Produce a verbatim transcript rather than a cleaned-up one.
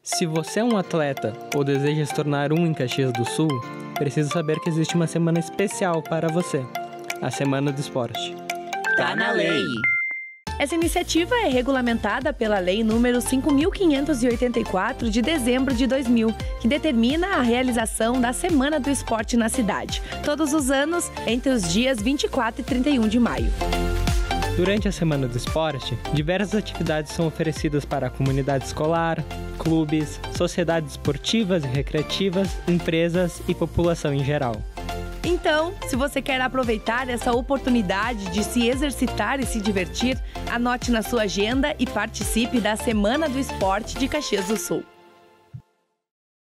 Se você é um atleta ou deseja se tornar um em Caxias do Sul, precisa saber que existe uma semana especial para você, a Semana do Esporte. Tá na lei! Essa iniciativa é regulamentada pela Lei número cinco mil quinhentos e oitenta e quatro de dezembro de dois mil, que determina a realização da Semana do Esporte na cidade, todos os anos entre os dias vinte e quatro e trinta e um de maio. Durante a Semana do Esporte, diversas atividades são oferecidas para a comunidade escolar, clubes, sociedades esportivas e recreativas, empresas e população em geral. Então, se você quer aproveitar essa oportunidade de se exercitar e se divertir, anote na sua agenda e participe da Semana do Esporte de Caxias do Sul.